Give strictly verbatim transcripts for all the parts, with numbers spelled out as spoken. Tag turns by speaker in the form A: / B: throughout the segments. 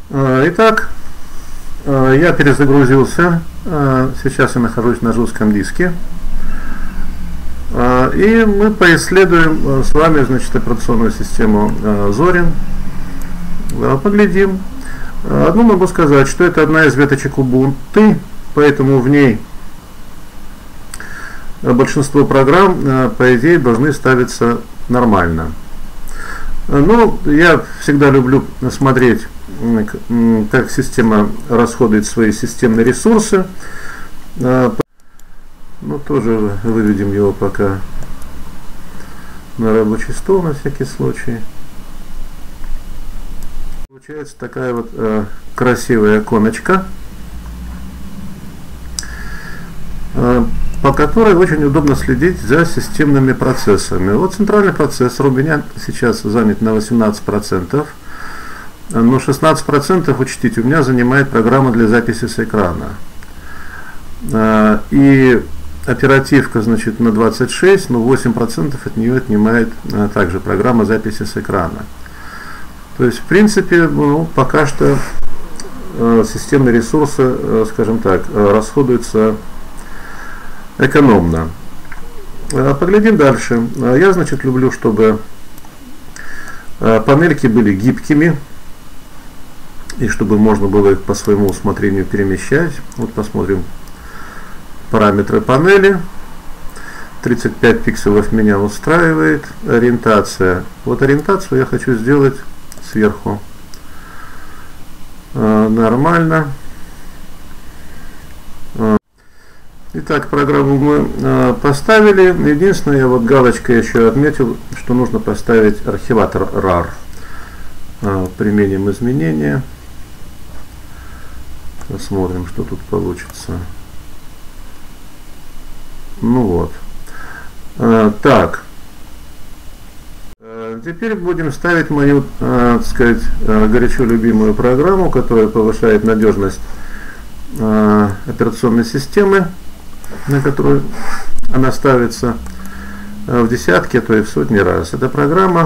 A: Итак, я перезагрузился. Сейчас я нахожусь на жестком диске. И мы поисследуем с вами, значит, операционную систему Zorin. Поглядим. Одну могу сказать, что это одна из веточек Ubuntu, поэтому в ней большинство программ, по идее, должны ставиться нормально. Но я всегда люблю смотреть, как система расходует свои системные ресурсы. Ну, тоже выведем его пока на рабочий стол на всякий случай. Получается такая вот э, красивая оконочка, э, по которой очень удобно следить за системными процессами. Вот центральный процессор у меня сейчас занят на восемнадцать процентов, но шестнадцать процентов, учтите, у меня занимает программа для записи с экрана. Э, и оперативка, значит, на двадцать шесть, но восемь процентов от нее отнимает э, также программа записи с экрана. То есть, в принципе, ну, пока что э, системные ресурсы, э, скажем так, э, расходуются экономно. Э, поглядим дальше. Э, я, значит, люблю, чтобы э, панельки были гибкими, и чтобы можно было их по своему усмотрению перемещать. Вот посмотрим параметры панели. тридцать пять пикселов меня устраивает. Ориентация. Вот ориентацию я хочу сделать сверху. Э, нормально. Э. Итак, программу мы э, поставили. Единственное, я вот галочкой еще отметил, что нужно поставить архиватор rar. Э, применим изменения. Посмотрим, что тут получится. Ну вот. Э, так. Теперь будем ставить мою, э, так сказать, э, горячо любимую программу, которая повышает надежность э, операционной системы, на которую она ставится э, в десятки, а то и в сотни раз. Эта программа,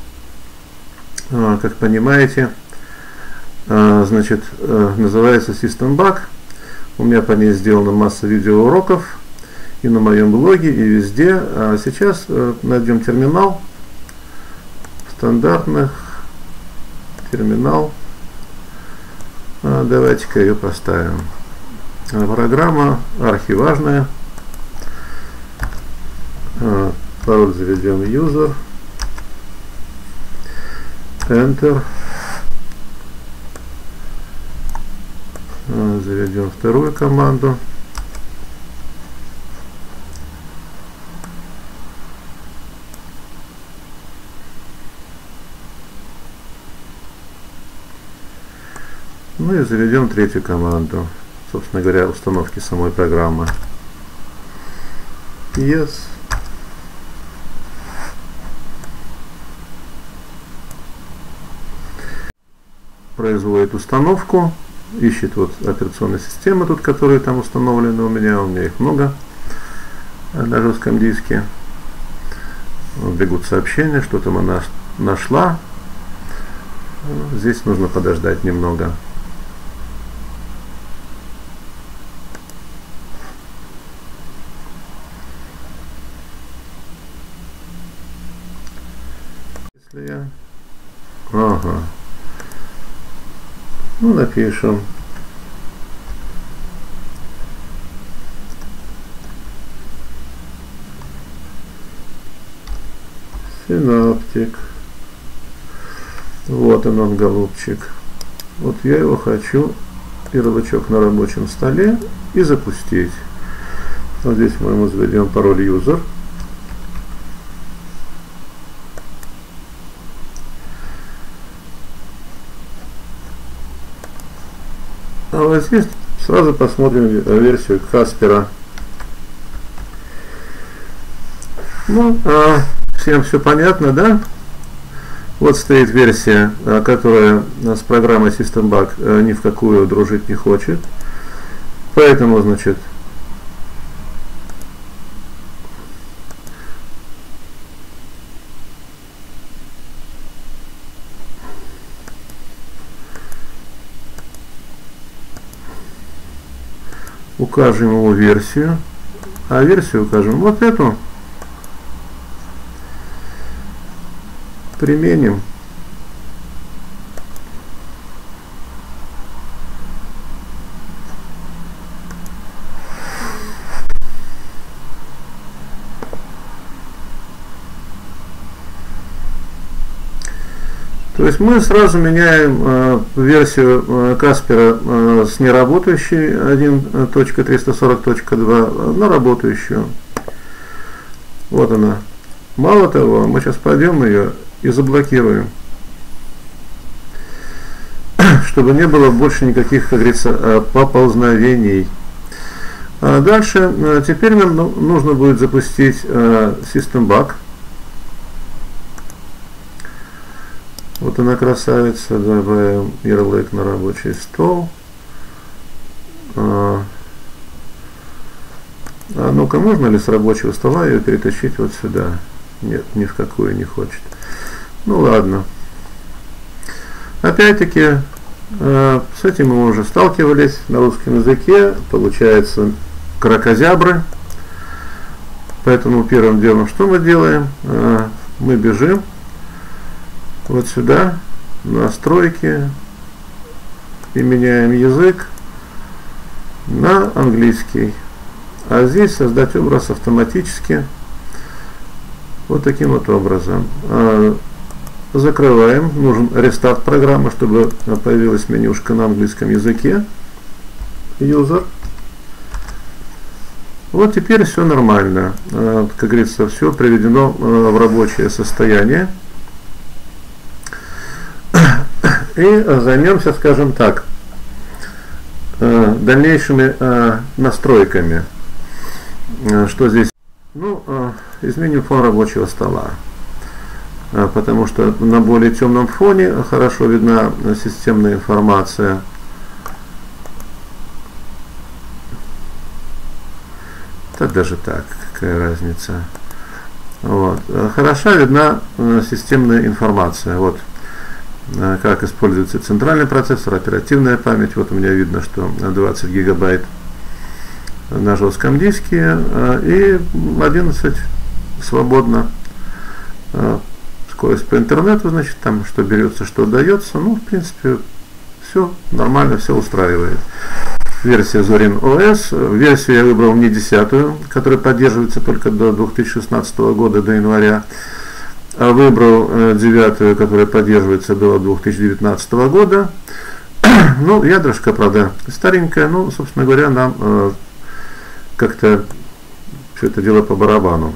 A: э, как понимаете, э, значит, э, называется SystemBug. У меня по ней сделана масса видеоуроков и на моем блоге, и везде. А сейчас э, найдем терминал. Стандартных терминал. А, давайте-ка ее поставим. А, программа архиважная. А, пароль заведем user. Enter. А, заведем вторую команду. Ну и заведем третью команду, собственно говоря, установки самой программы. Yes. Производит установку, ищет вот операционные системы, тут, которые там установлены у меня, у меня их много на жестком диске. Бегут сообщения, что там она нашла. Здесь нужно подождать немного. Я... Ага. Ну, напишем. Синаптик. Вот он, он, голубчик. Вот я его хочу, ярлычок на рабочем столе, и запустить. Вот здесь мы ему заведем пароль user. А вот здесь сразу посмотрим версию Каспера. Ну, а всем все понятно, да? Вот стоит версия, которая с программой SystemBug ни в какую дружить не хочет. Поэтому, значит, укажем ему версию, а версию укажем вот эту, применим. То есть мы сразу меняем э, версию э, Каспера э, с неработающей один точка триста сорок точка два на работающую. Вот она. Мало того, мы сейчас пойдем ее и заблокируем, чтобы не было больше никаких, как говорится, поползновений. А дальше, э, теперь нам нужно будет запустить э, System-Bug. Вот она, красавица, добавим ярлык на рабочий стол. А, а ну-ка, можно ли с рабочего стола ее перетащить вот сюда? Нет, ни в какую не хочет. Ну ладно. Опять-таки, э, с этим мы уже сталкивались на русском языке. Получается кракозябры. Поэтому первым делом что мы делаем? Э, мы бежим вот сюда, настройки, и меняем язык на английский. А здесь создать образ автоматически вот таким вот образом. Закрываем. Нужен рестарт программы, чтобы появилась менюшка на английском языке. User. Вот теперь все нормально. Как говорится, все приведено в рабочее состояние. И займемся, скажем так, дальнейшими настройками. Что здесь? Ну, изменим фон рабочего стола, потому что на более темном фоне хорошо видна системная информация. Так даже так, какая разница. Вот. Хорошо видна системная информация. Вот. Как используется центральный процессор, оперативная память. Вот у меня видно, что двадцать гигабайт на жестком диске и одиннадцать свободно. Скорость по интернету, значит, там что берется, что дается. Ну, в принципе, все нормально, все устраивает. Версия Zorin о эс. Версию я выбрал не десятую, которая поддерживается только до две тысячи шестнадцатого года, до января. А выбрал э, девятую, которая поддерживается до две тысячи девятнадцатого года. Ну, ядрышко, правда, старенькое, но, собственно говоря, нам э, как-то все это дело по барабану.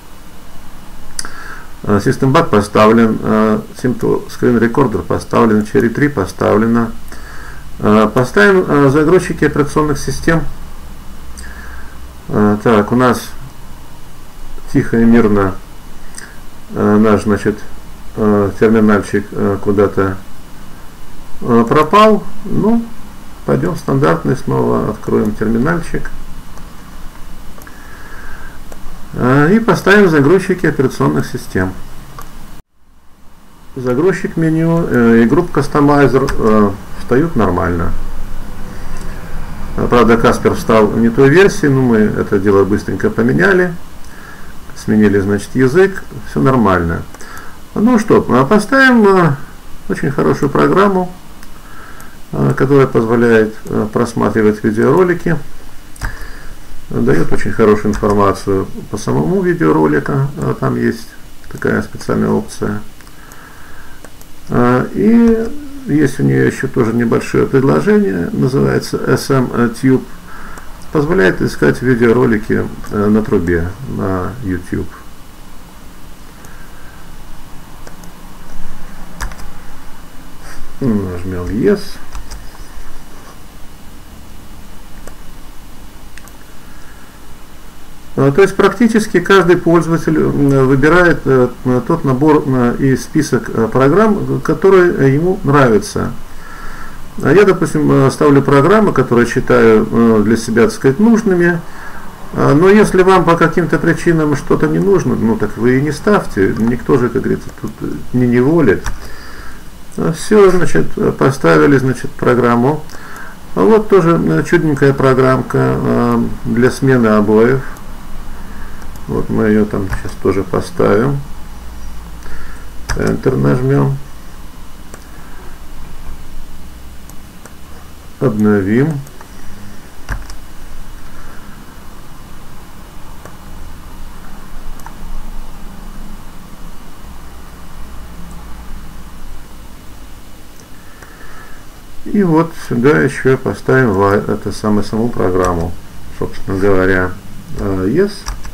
A: System-Bug поставлен, э, Simple Screen Recorder поставлен, Cherry три поставлено. Э, поставим э, загрузчики операционных систем. Э, так, у нас тихо и мирно наш, значит, терминальчик куда-то пропал. Ну, пойдем стандартный, снова откроем терминальчик и поставим загрузчики операционных систем. Загрузчик меню и группа Customizer встают нормально. Правда, Каспер встал в не той версии, но мы это дело быстренько поменяли. Сменили, значит, язык, все нормально. Ну что, поставим очень хорошую программу, которая позволяет просматривать видеоролики, дает очень хорошую информацию по самому видеоролику, там есть такая специальная опция. И есть у нее еще тоже небольшое предложение, называется эс эм Tube. Позволяет искать видеоролики на трубе, на YouTube. Нажмем Yes. То есть практически каждый пользователь выбирает тот набор и список программ, которые ему нравятся. Я, допустим, ставлю программы, которые считаю для себя, так сказать, нужными. Но если вам по каким-то причинам что-то не нужно, ну так вы и не ставьте. Никто же, как говорится, тут не неволит. Все, значит, поставили, значит, программу. А вот тоже чудненькая программка для смены обоев. Вот мы ее там сейчас тоже поставим. Enter нажмем. Обновим. И вот сюда еще поставим это самое, саму программу, собственно говоря, yes.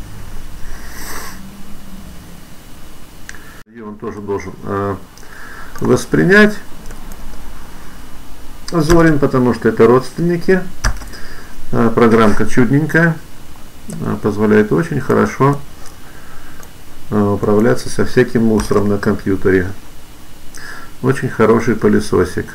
A: И он тоже должен воспринять Зорин, потому что это родственники. Программка чудненькая, позволяет очень хорошо управляться со всяким мусором на компьютере. Очень хороший пылесосик.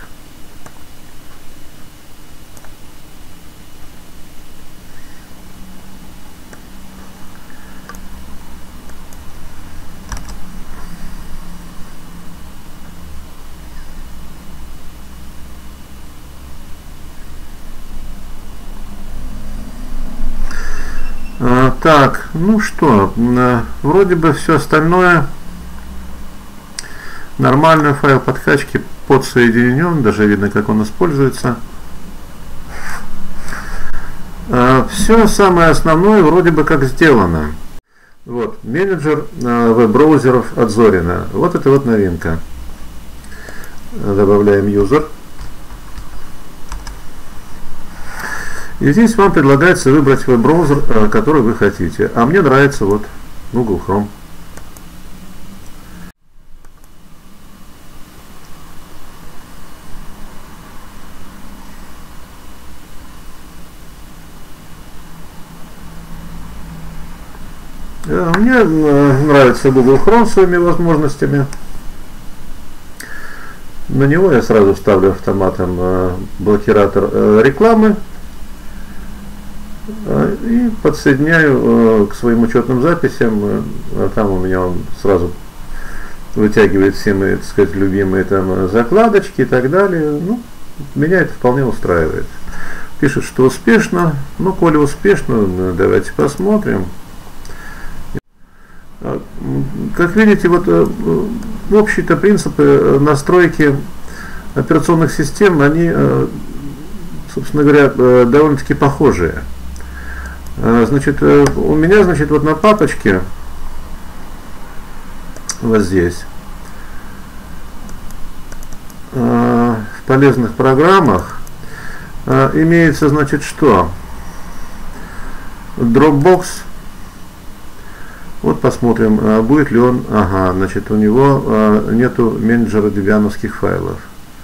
A: Так, ну что, вроде бы все остальное нормально, файл подкачки подсоединен, даже видно, как он используется. Все самое основное вроде бы как сделано. Вот, менеджер веб-браузеров от Зорина. Вот это вот новинка. Добавляем user. И здесь вам предлагается выбрать веб-браузер, который вы хотите. А мне нравится вот Google Chrome. Мне нравится Google Chrome своими возможностями. На него я сразу ставлю автоматом блокиратор рекламы. И подсоединяю к своим учетным записям. Там у меня он сразу вытягивает все мои, так сказать, любимые там закладочки и так далее. Ну, меня это вполне устраивает. Пишет, что успешно. Ну, коли успешно, давайте посмотрим. Как видите, вот общие-то принципы настройки операционных систем, они, собственно говоря, довольно-таки похожие. Значит, у меня, значит, вот на папочке, вот здесь, в полезных программах, имеется, значит, что? Dropbox. Вот посмотрим, будет ли он, ага, значит, у него нету менеджера девиановских файлов.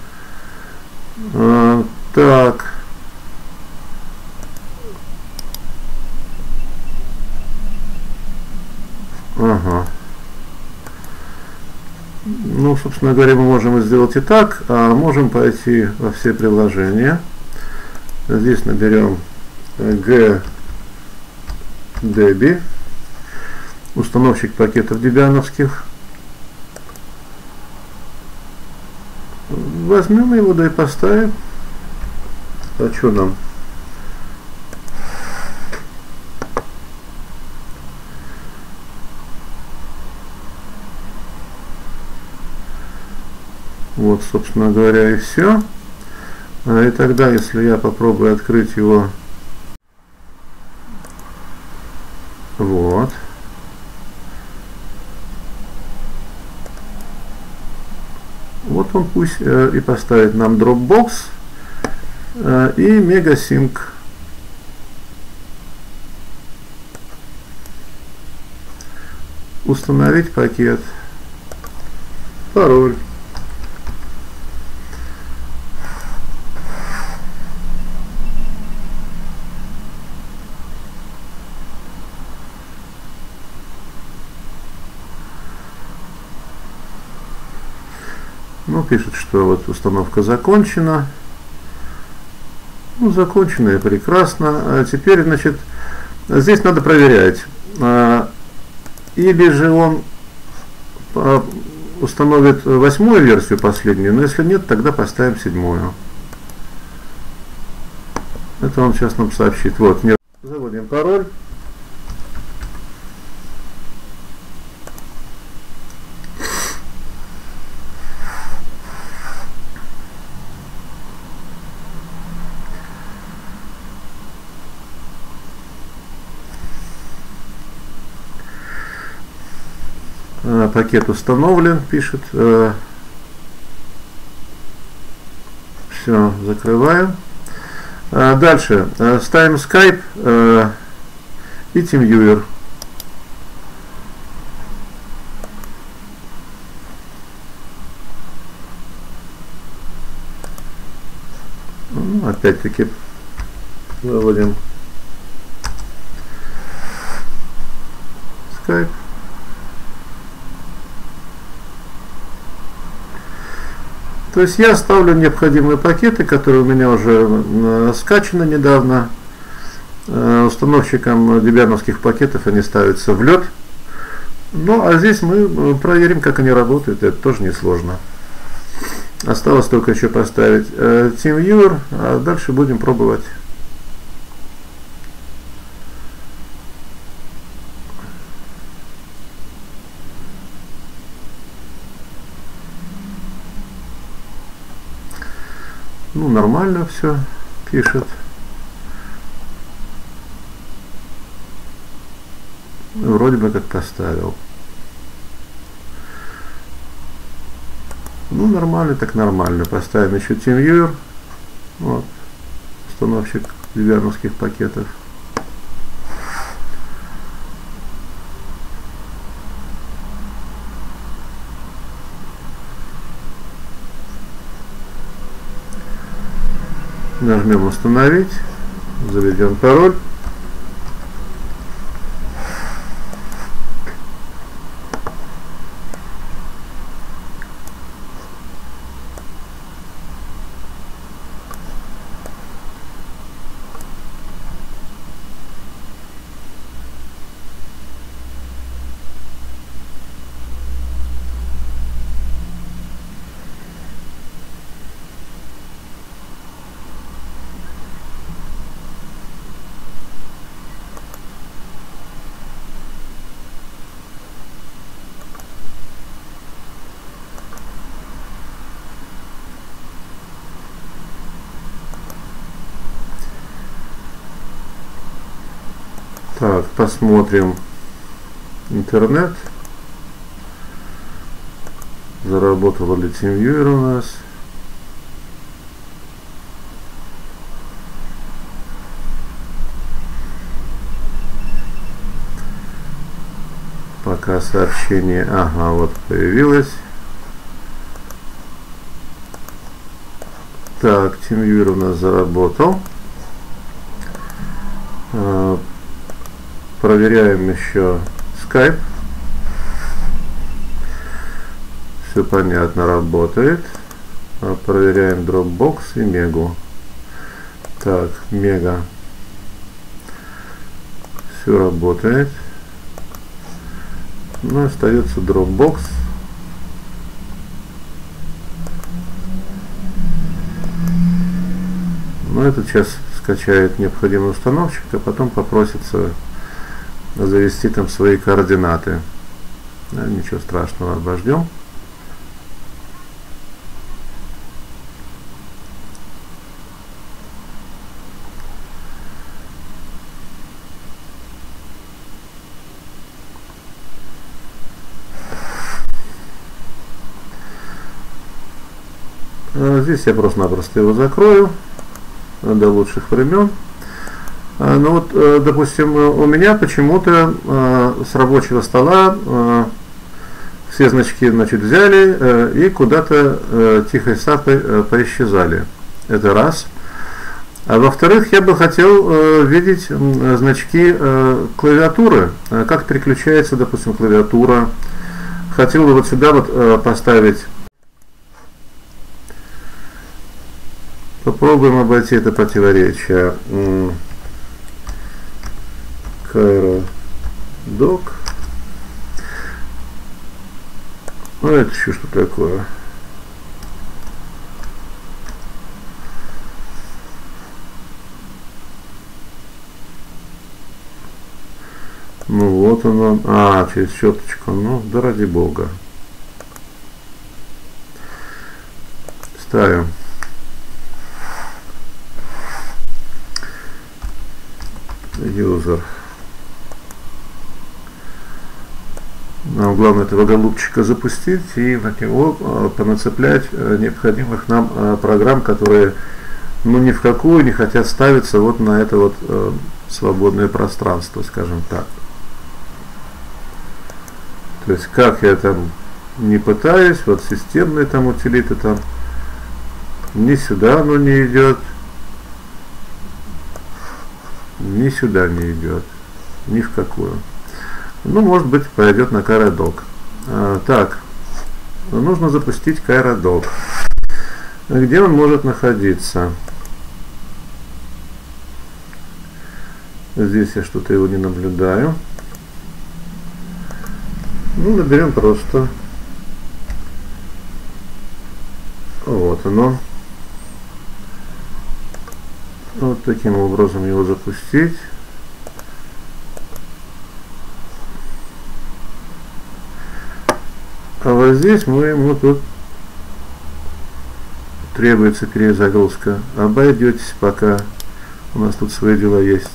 A: Так. Ага. Ну, собственно говоря, мы можем сделать и так, а можем пойти во все приложения. Здесь наберем gdebi, установщик пакетов девиановских. Возьмем его, да и поставим. А что нам? Вот, собственно говоря, и все. И тогда, если я попробую открыть его, вот. Вот он пусть э, и поставит нам Dropbox э, и MegaSync. Установить пакет. Пароль. Ну, пишет, что вот установка закончена. Ну, закончена и прекрасно. А теперь, значит, здесь надо проверять. Или же он установит восьмую версию последнюю, но если нет, тогда поставим седьмую. Это он сейчас нам сообщит. Вот, не... Заводим пароль. Пакет установлен, пишет. Все, закрываем. Дальше ставим Skype и TeamViewer. Опять-таки выводим Skype. То есть я ставлю необходимые пакеты, которые у меня уже скачаны недавно. Установщиком дебиановских пакетов они ставятся в лед. Ну а здесь мы проверим, как они работают. Это тоже несложно. Осталось только еще поставить TeamViewer, а дальше будем пробовать. Ну, нормально все пишет. Вроде бы как поставил. Ну, нормально, так нормально. Поставим еще TeamViewer. Вот. Установщик дебиановских пакетов. Нажмем установить, заведем пароль. Так, посмотрим интернет. Заработала ли TeamViewer у нас? Пока сообщение, ага, вот появилось. Так, TeamViewer у нас заработал. Проверяем еще Skype. Все понятно, работает. Проверяем Dropbox и Мегу. Так, Мега. Все работает. Ну, остается Dropbox. Но этот сейчас скачает необходимый установщик, а потом попросится завести там свои координаты. Да, ничего страшного, обождем. А здесь я просто-напросто его закрою до лучших времен. Ну вот, допустим, у меня почему-то э, с рабочего стола э, все значки, значит, взяли э, и куда-то э, тихой сапой э, поисчезали. Это раз. А во-вторых, я бы хотел э, видеть э, значки э, клавиатуры, э, как переключается, допустим, клавиатура. Хотел бы вот сюда вот э, поставить. Попробуем обойти это противоречие. Cairo Doc. Ну это еще что такое? Ну вот он, а, через щеточку, ну, да ради бога. Ставим. User. Нам главное этого голубчика запустить и на него понацеплять необходимых нам программ, которые ну ни в какую не хотят ставиться вот на это вот э, свободное пространство, скажем так. То есть как я там не пытаюсь, вот системные там утилиты там, ни сюда оно не идет, ни сюда не идет, ни в какую. Ну, может быть, пойдет на Кайродок. А, так, нужно запустить Кайродок. Где он может находиться? Здесь я что-то его не наблюдаю. Ну, наберем просто. Вот оно. Вот таким образом его запустить. А вот здесь мы ему тут требуется перезагрузка. Обойдетесь, пока у нас тут свои дела есть.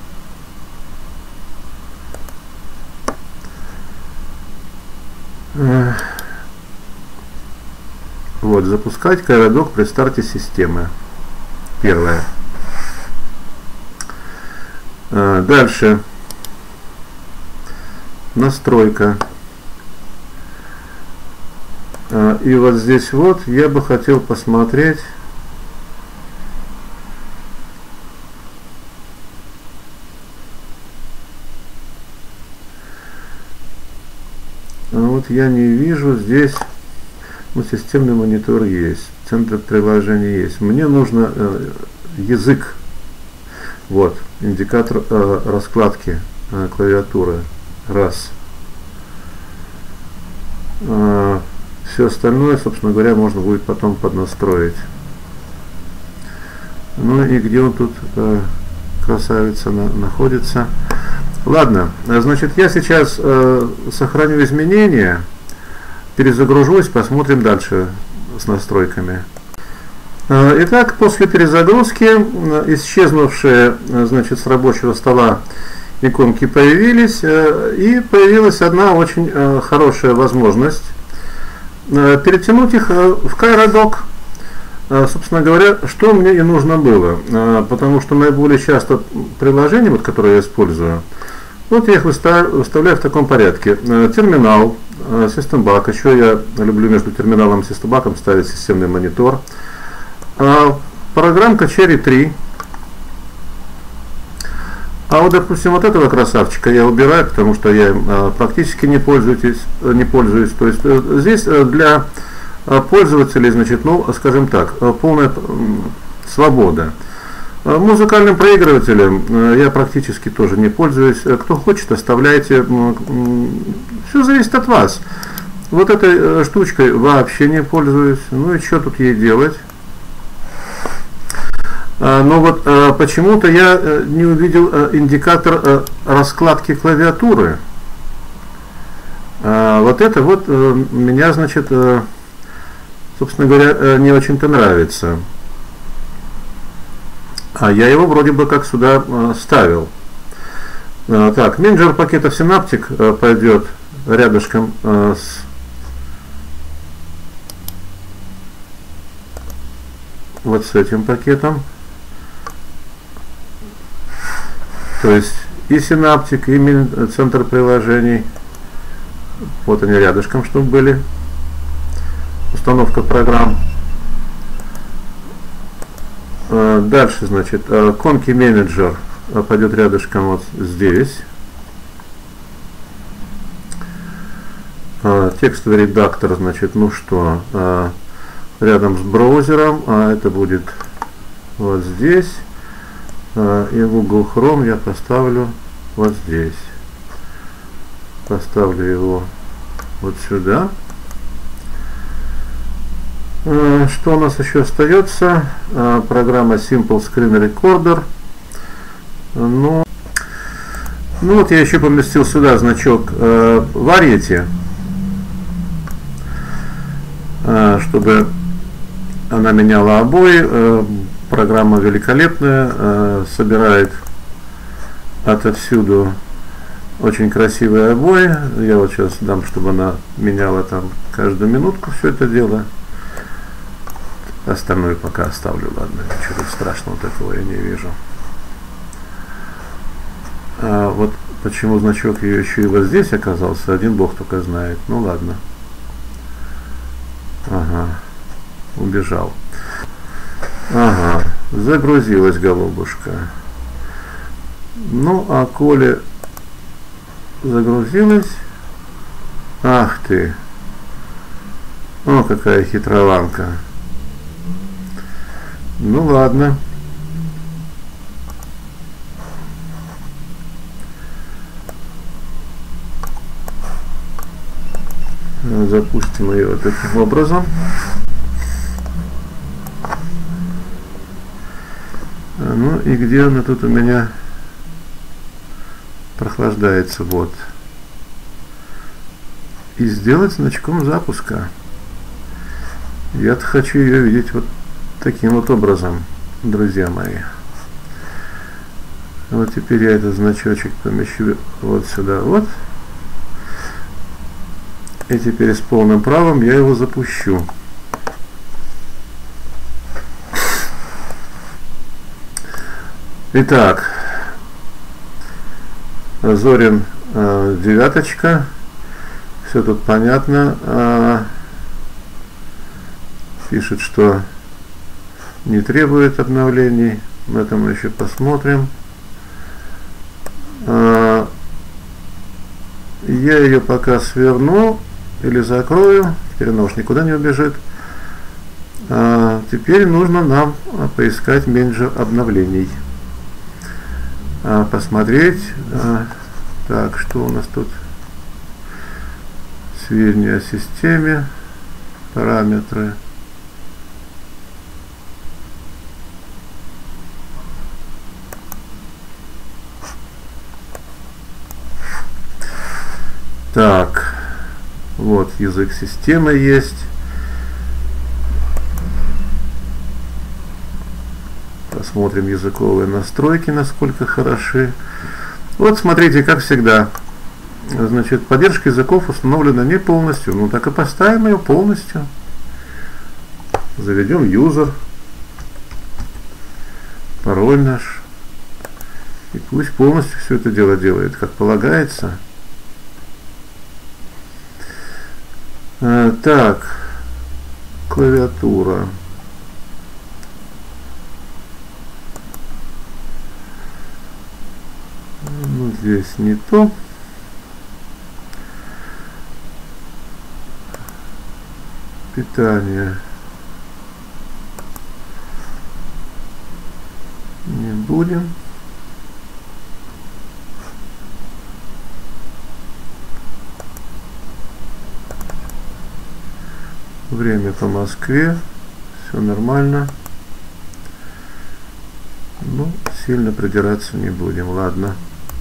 A: Вот, запускать Кайродок при старте системы. Первое. Дальше. Настройка. И вот здесь вот я бы хотел посмотреть вот я не вижу здесь, ну, системный монитор есть, центр приложения есть. Мне нужно э, язык, вот индикатор э, раскладки э, клавиатуры, раз. Э, Все остальное, собственно говоря, можно будет потом поднастроить. Ну и где он тут, э, красавица, на, находится? Ладно, значит, я сейчас э, сохраню изменения, перезагружусь, посмотрим дальше с настройками. Э, итак, после перезагрузки э, исчезнувшие, э, значит, с рабочего стола иконки появились, э, и появилась одна очень э, хорошая возможность перетянуть их в Кайродок. Собственно говоря, что мне и нужно было, потому что наиболее часто приложения, вот, которые я использую, вот я их выставляю в таком порядке. Терминал, System-Bug, еще я люблю между терминалом и System-Bug ставить системный монитор. Программка Cherry три. А вот, допустим, вот этого красавчика я убираю, потому что я им а, практически не пользуюсь, не пользуюсь. То есть э, здесь э, для э, пользователей, значит, ну, скажем так, э, полная э, свобода. Э, музыкальным проигрывателем э, я практически тоже не пользуюсь. Э, кто хочет, оставляйте. Э, э, все зависит от вас. Вот этой э, штучкой вообще не пользуюсь. Ну и что тут ей делать? Но вот э, почему-то я э, не увидел э, индикатор э, раскладки клавиатуры. Э, вот это вот э, меня, значит, э, собственно говоря, э, не очень-то нравится. А я его вроде бы как сюда э, ставил. Э, так, менеджер пакетов Synaptic э, пойдет рядышком э, с вот с этим пакетом. То есть и Synaptic, и центр приложений. Вот они рядышком, чтобы были. Установка программ. Дальше, значит, Conky Manager пойдет рядышком вот здесь. Текстовый редактор, значит, ну что, рядом с браузером, а это будет вот здесь. И Google Chrome я поставлю вот здесь. Поставлю его вот сюда. Что у нас еще остается? Программа Simple Screen Recorder. Ну, Ну вот я еще поместил сюда значок э, Variety, э, чтобы она меняла обои. Э, программа великолепная, э, собирает отовсюду очень красивые обои. Я вот сейчас дам, чтобы она меняла там каждую минутку все это дело. Остальное пока оставлю, ладно, ничего страшного такого я не вижу. А вот почему значок ее еще и вот здесь оказался, один бог только знает. Ну ладно. Ага, убежал. Ага, загрузилась голубушка. Ну, а коли загрузилась, ах ты, о, какая хитрованка. Ну ладно. Запустим ее вот таким образом. Ну и где она тут у меня прохлаждается? Вот. И сделать значком запуска. Я-то хочу ее видеть вот таким вот образом, друзья мои. Вот теперь я этот значочек помещу вот сюда вот. И теперь с полным правом я его запущу. Итак, Зорин э, девяточка. Все тут понятно. Э, пишет, что не требует обновлений. На этом мы еще посмотрим. Э, я ее пока сверну или закрою. Теперь она уж никуда не убежит. А теперь нужно нам поискать менеджер обновлений. А, посмотреть. А, так, что у нас тут? Сведения о системе. Параметры. Так. Вот язык системы есть. Посмотрим языковые настройки, насколько хороши. Вот смотрите, как всегда. Значит, поддержка языков установлена не полностью. Ну так и поставим ее полностью. Заведем user. Пароль наш. И пусть полностью все это дело делает, как полагается. Так, клавиатура. Ну, здесь не то. Питание. Не будем. Время по Москве, все нормально. Ну, сильно придираться не будем, ладно.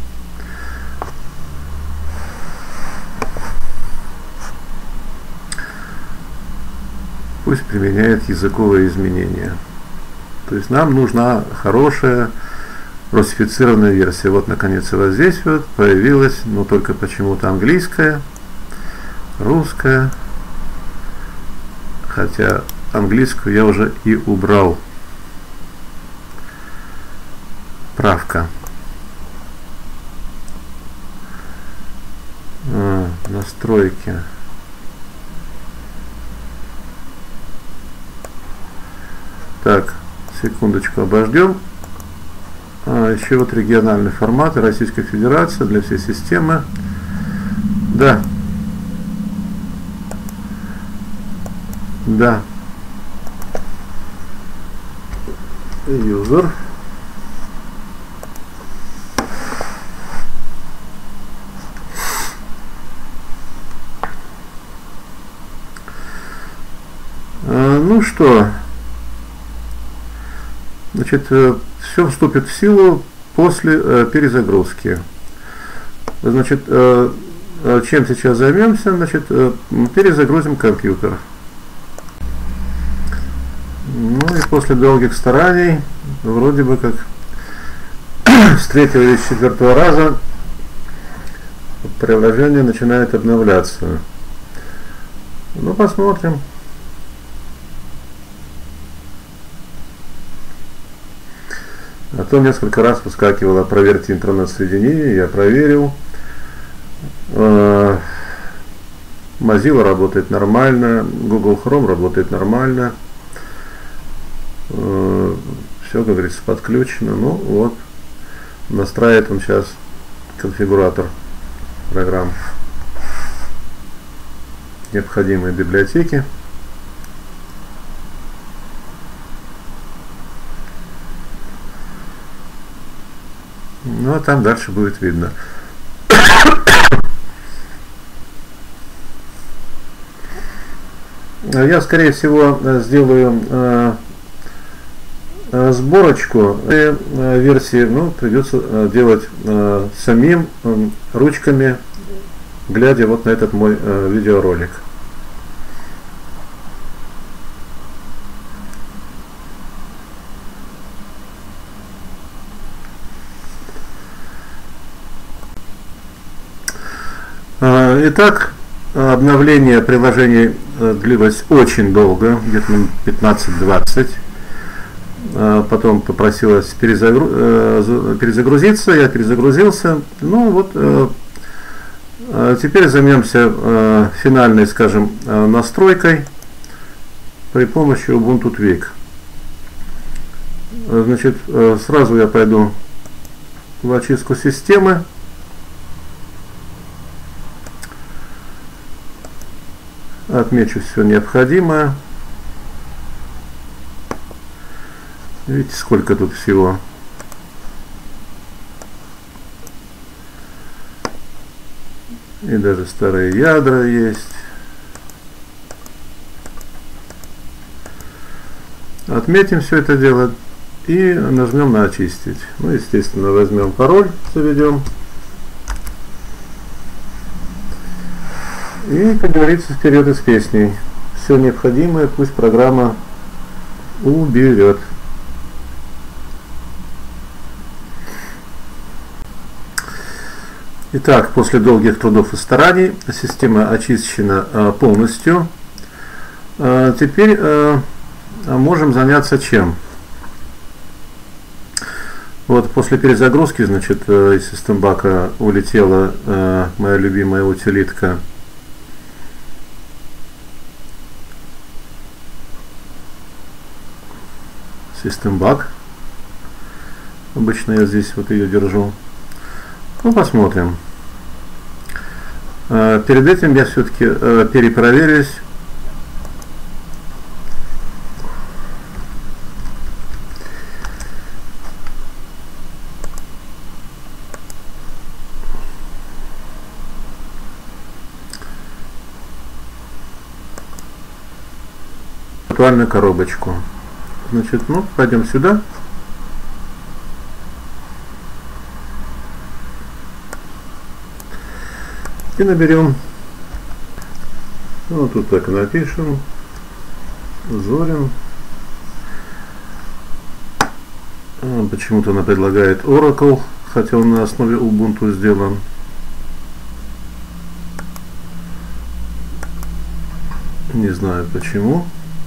A: Пусть применяет языковые изменения. То есть нам нужна хорошая русифицированная версия. Вот наконец вот здесь вот появилась, но только почему-то английская, русская. Хотя английскую я уже и убрал. Правка. А, настройки. Так, секундочку обождем. А, еще вот региональный формат Российской Федерации для всей системы. Да. Да. User. А, ну что, значит, все вступит в силу после э, перезагрузки. Значит, чем сейчас займемся? Значит, перезагрузим компьютер. Ну и после долгих стараний, вроде бы как с третьего или с четвертого раза, приложение начинает обновляться. Ну, посмотрим. А то несколько раз выскакивало: проверьте интернет-соединение, я проверил. Mozilla работает нормально, Google Chrome работает нормально. Все, как говорится, подключено. Ну вот, настраивает он сейчас конфигуратор программ, необходимые библиотеки. Ну а там дальше будет видно. Я, скорее всего, сделаю э, э, сборочку э, версии, ну, придется э, делать э, самим э, ручками, глядя вот на этот мой э, видеоролик. Э, итак, обновление приложений длилось очень долго, где-то пятнадцать-двадцать. Потом попросилось перезагру... перезагрузиться, я перезагрузился. Ну вот, теперь займемся финальной, скажем, настройкой при помощи Ubuntu Tweak. Значит, сразу я пойду в очистку системы. Отмечу все необходимое. Видите, сколько тут всего. И даже старые ядра есть. Отметим все это дело и нажмем на очистить. Ну, естественно, возьмем пароль, заведем. И, как говорится, вперед из песней. Все необходимое пусть программа уберет. Итак, после долгих трудов и стараний система очищена э, полностью. Э, теперь э, можем заняться чем? Вот после перезагрузки, значит, э, из систембака улетела э, моя любимая утилитка Systembug. Обычно я здесь вот ее держу. Ну, посмотрим. Э, перед этим я все-таки э, перепроверюсь. Виртуальную коробочку. Значит, ну, пойдем сюда. И наберем. Ну, тут так и напишем. Зорин. Почему-то она предлагает Oracle, хотя он на основе Ubuntu сделан. Не знаю почему.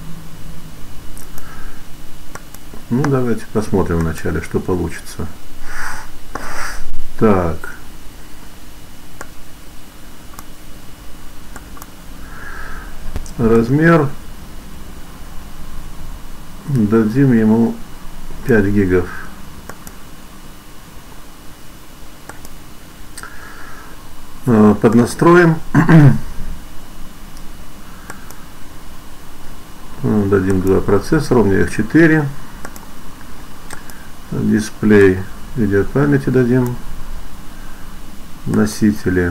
A: Ну, давайте посмотрим вначале, что получится. Так. Размер. Дадим ему пять гигов. Поднастроим. Дадим два процессора, у меня их четыре. Дисплей видеопамяти дадим. Носители.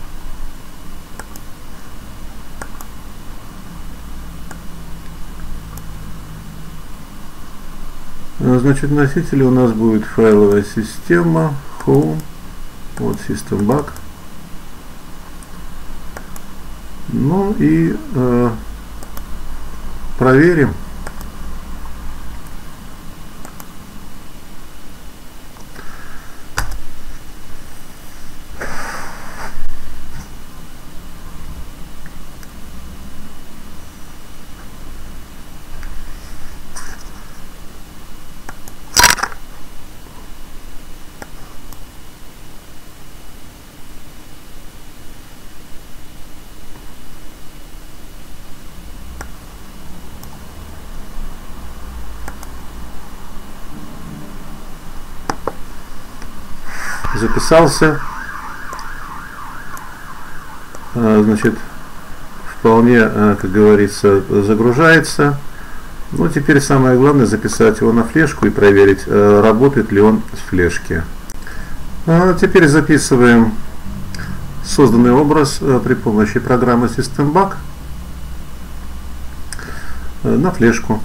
A: Значит, носители у нас будет файловая система Home. Вот Systembug. Ну и э, проверим. Записался, значит, вполне, как говорится, загружается. Ну, теперь самое главное записать его на флешку и проверить, работает ли он с флешки. А теперь записываем созданный образ при помощи программы SystemBug на флешку.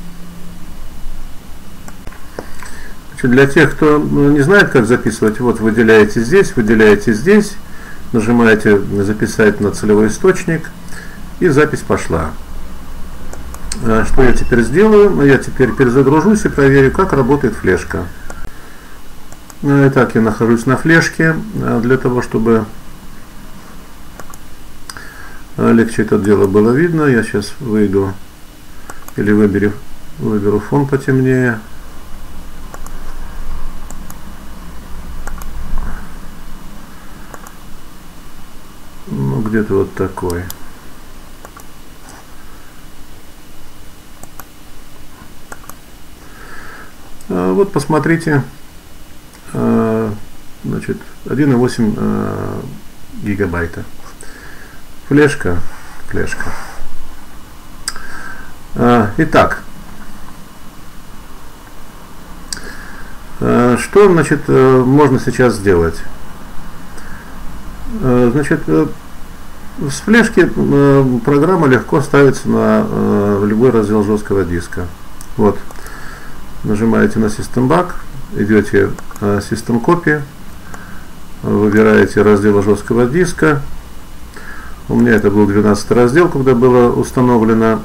A: Для тех, кто не знает, как записывать, вот выделяете здесь, выделяете здесь, нажимаете «Записать на целевой источник», и запись пошла. Что я теперь сделаю? Я теперь перезагружусь и проверю, как работает флешка. Итак, я нахожусь на флешке. Для того, чтобы легче это дело было видно, я сейчас выйду или выберу, выберу фон потемнее. Ну, где-то вот такой. А вот посмотрите, значит, один и восемь гигабайта. Флешка, флешка. Итак, что, значит, можно сейчас сделать? Значит, с флешки программа легко ставится на любой раздел жесткого диска. Вот, нажимаете на SystemBug, идете System Copy, выбираете раздел жесткого диска. У меня это был двенадцатый раздел, когда была установлена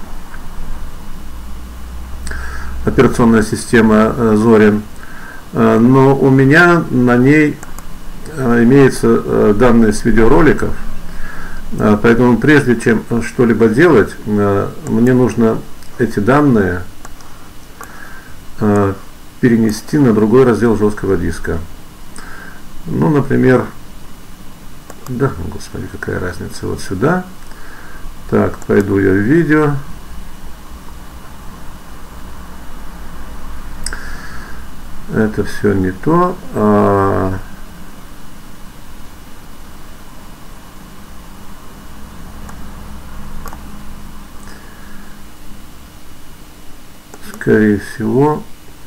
A: операционная система Zorin, но у меня на ней имеются данные с видеороликов, поэтому прежде чем что-либо делать, мне нужно эти данные перенести на другой раздел жесткого диска. Ну, например, да, господи, какая разница, вот сюда. Так, пойду я в видео. Это все не то. А... Скорее всего,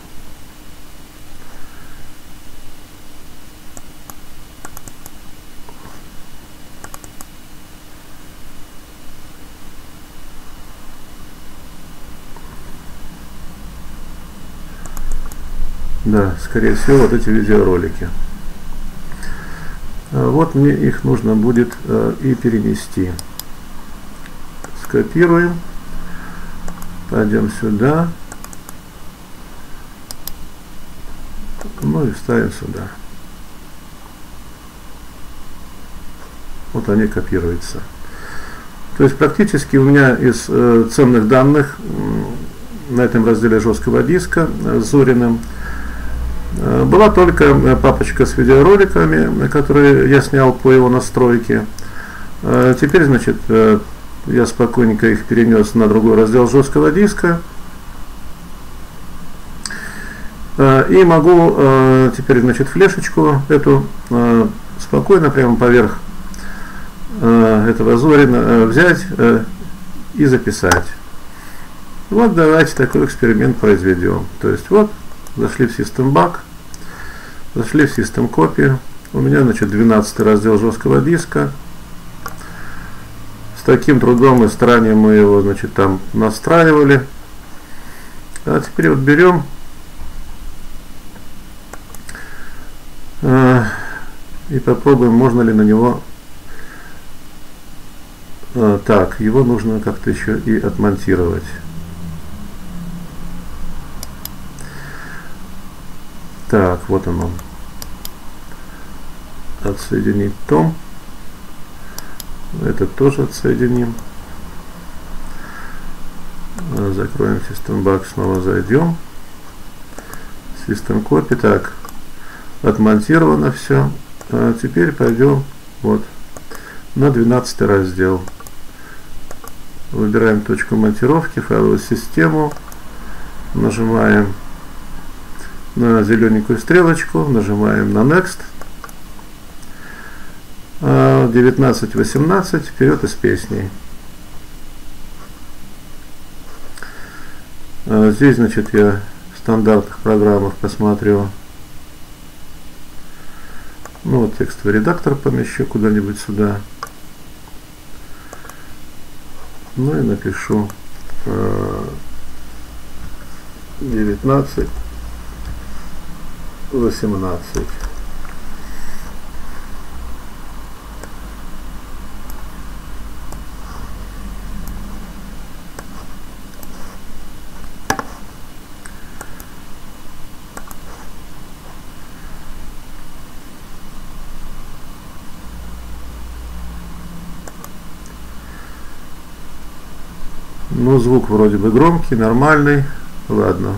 A: да, скорее всего, вот эти видеоролики. Вот мне их нужно будет и перенести. Скопируем, пойдем сюда, ну и вставим сюда. Вот они копируются. То есть практически у меня из э, ценных данных э, на этом разделе жесткого диска э, Zorin э, была только папочка с видеороликами, которые я снял по его настройке. Э, теперь, значит, э, я спокойненько их перенес на другой раздел жесткого диска. Э, и могу э, теперь, значит, флешечку эту э, спокойно прямо поверх этого Zorin взять и записать. Вот давайте такой эксперимент произведем. То есть вот зашли в SystemBug, зашли в System Copy. У меня, значит, двенадцатый раздел жесткого диска. С таким трудом и старанием мы его, значит, там настраивали. А теперь вот берем и попробуем, можно ли на него Так, его нужно как-то еще и отмонтировать. Так, вот он он. Отсоединить том. Это тоже отсоединим. Закроем System Bug, снова зайдем. System Copy. Так, отмонтировано все. А теперь пойдем вот на двенадцатый раздел. Выбираем точку монтировки, файловую систему. Нажимаем на зелененькую стрелочку, нажимаем на Next. девятнадцать восемнадцать, вперед из песней. Здесь, значит, я в стандартных программах посмотрю. Ну вот текстовый редактор помещу куда-нибудь сюда. Ну и напишу девятнадцать восемнадцать. Ну, звук вроде бы громкий, нормальный. Ладно.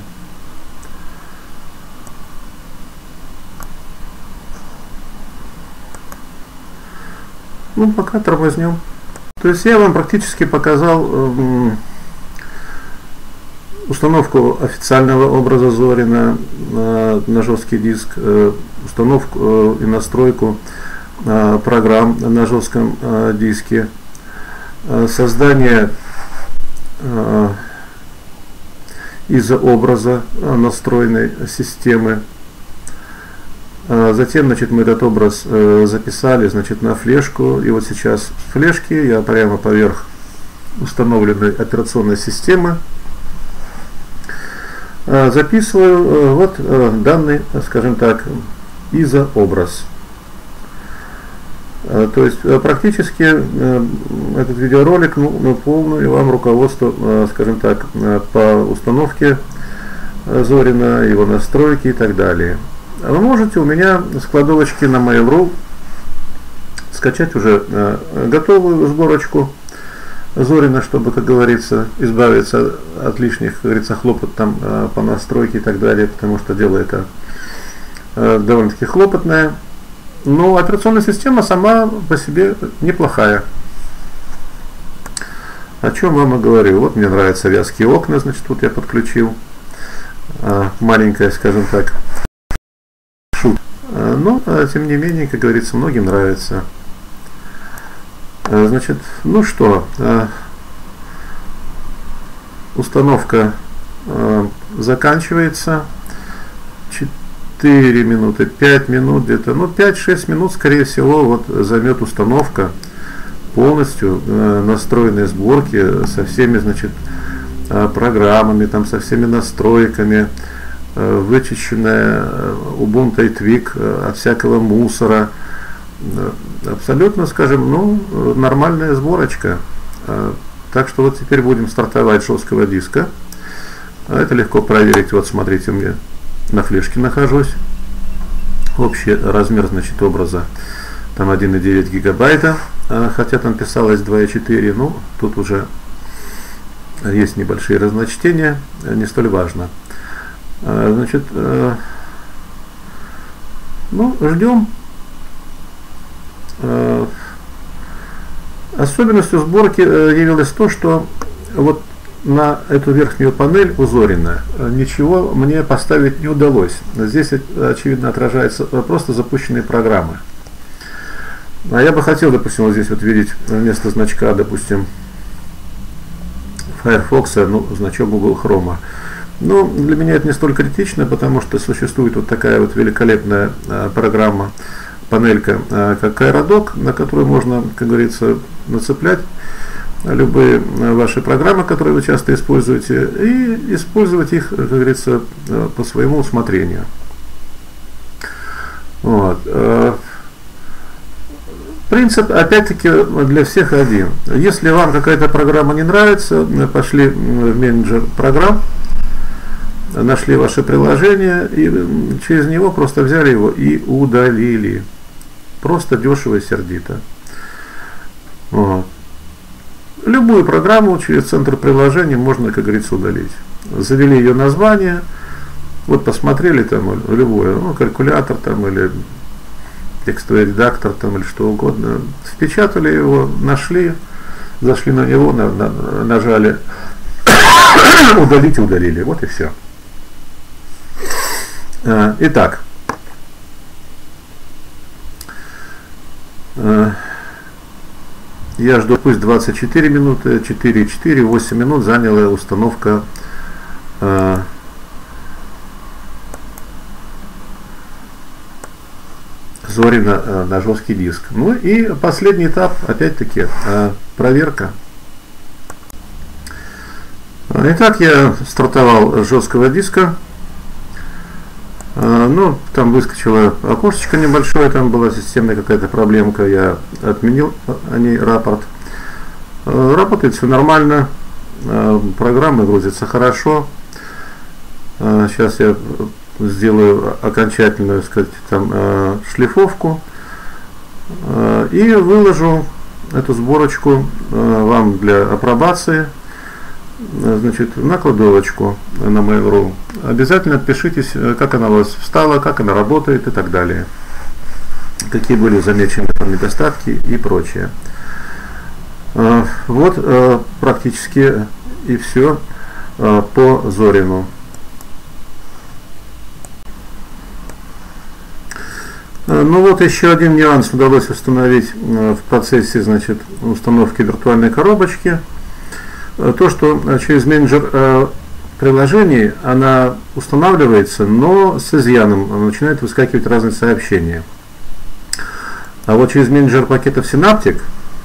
A: Ну, пока тормознем. То есть я вам практически показал э, установку официального образа Зорина э, на жесткий диск, э, установку э, и настройку э, программ на жестком э, диске, э, создание э, изообраза э, настроенной системы. Затем, значит, мы этот образ э, записали, значит, на флешку, и вот сейчас в флешке я прямо поверх установленной операционной системы э, записываю э, вот э, данный, скажем так, изообраз. Э, то есть э, практически э, этот видеоролик, ну, ну, полное вам руководство, э, скажем так, э, по установке э, Зорина, его настройки и так далее. Вы можете у меня с кладовочки на Mail.ru скачать уже э, готовую сборочку Зорина, чтобы, как говорится, избавиться от лишних, как говорится, хлопот там э, по настройке и так далее, потому что дело это э, довольно-таки хлопотное. Но операционная система сама по себе неплохая. О чем вам и говорю. Вот мне нравятся вязкие окна, значит, тут я подключил э, маленькое, скажем так. Но, тем не менее, как говорится, многим нравится. Значит, ну что, установка заканчивается. четыре минуты, пять минут где-то, ну пять-шесть минут, скорее всего, вот займет установка полностью настроенной сборки со всеми, значит, программами, там, со всеми настройками, вычищенная Ubuntu и Twig от всякого мусора. Абсолютно, скажем, ну, нормальная сборочка. Так что вот теперь будем стартовать с жесткого диска. Это легко проверить. Вот смотрите, у меня на флешке нахожусь. Общий размер, значит, образа там один и девять гигабайта, хотя там писалось два и четыре. Ну, тут уже есть небольшие разночтения, не столь важно. Значит, э, ну, ждем. Э, особенностью сборки э, явилось то, что вот на эту верхнюю панель у Зорина ничего мне поставить не удалось. Здесь, очевидно, отражаются просто запущенные программы. А я бы хотел, допустим, вот здесь вот видеть вместо значка, допустим, Firefox, ну, значок Google Chrome. Но для меня это не столь критично, потому что существует вот такая вот великолепная а, программа, панелька, а, как Aerodoc, на которую можно, как говорится, нацеплять любые а, ваши программы, которые вы часто используете, и использовать их, как говорится, а, по своему усмотрению. Вот. А, при принцип, опять-таки, для всех один. Если вам какая-то программа не нравится, пошли в менеджер программ, нашли ваше приложение и через него просто взяли его и удалили. Просто дешево и сердито. Вот. Любую программу через центр приложений можно, как говорится, удалить. Завели ее название, вот посмотрели там любое, ну, калькулятор там или текстовый редактор там или что угодно, впечатали его, нашли, зашли на него, на, на, нажали удалить и удалили. Вот и все. Итак, я жду, пусть двадцать четыре минуты, четыре четыре, восемь минут заняла установка э, Зори на, на жесткий диск. Ну и последний этап, опять-таки, э, проверка. Итак, я стартовал с жесткого диска. Ну, там выскочило окошечко небольшое, там была системная какая-то проблемка, я отменил о ней рапорт. Работает все нормально, программа грузится хорошо. Сейчас я сделаю окончательную, сказать, там, шлифовку и выложу эту сборочку вам для апробации. Значит, на кладовочку на Mail.ru. Обязательно отпишитесь, как она у вас встала, как она работает и так далее. Какие были замечены там недостатки и прочее. Вот практически и все по Зорину. Ну вот еще один нюанс удалось установить в процессе, значит, установки виртуальной коробочки. То, что через менеджер э, приложений она устанавливается, но с изъяном, начинают выскакивать разные сообщения. А вот через менеджер пакетов Synaptic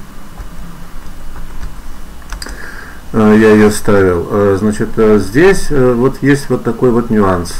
A: э, я ее ставил, э, значит, э, здесь э, вот есть вот такой вот нюанс.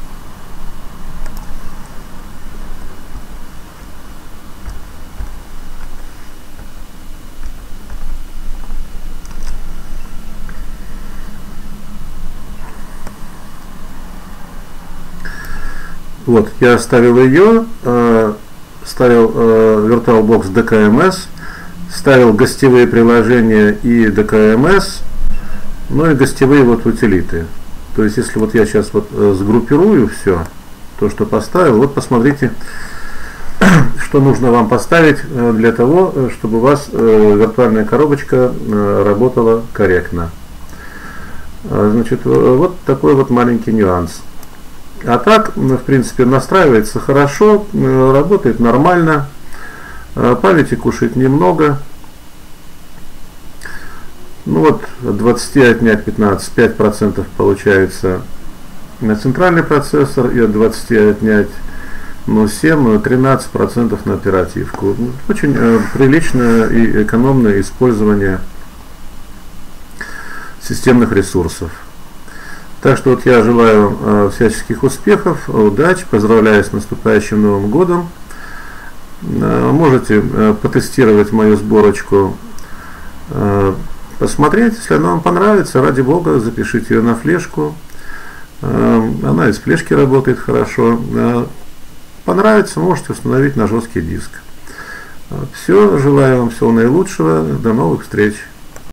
A: Вот, я ставил ее, э, ставил э, VirtualBox ди кей эм эс, ставил гостевые приложения и ди кей эм эс, ну и гостевые вот утилиты. То есть, если вот я сейчас вот э, сгруппирую все, то, что поставил, вот посмотрите, что нужно вам поставить э, для того, чтобы у вас э, виртуальная коробочка э, работала корректно. Э, значит, вот такой вот маленький нюанс. А так, в принципе, настраивается хорошо, работает нормально, памяти кушает немного. Ну вот, от двадцати отнять пятнадцать, пять процентов получается на центральный процессор, и от двадцати отнять, ну, семь, тринадцать процентов на оперативку. Очень э, приличное и экономное использование системных ресурсов. Так что вот я желаю вам э, всяческих успехов, удачи, поздравляю с наступающим Новым годом. Э, можете э, потестировать мою сборочку, э, посмотреть, если она вам понравится, ради бога, запишите ее на флешку. Э, она из флешки работает хорошо. Э, понравится, можете установить на жесткий диск. Все, желаю вам всего наилучшего, до новых встреч.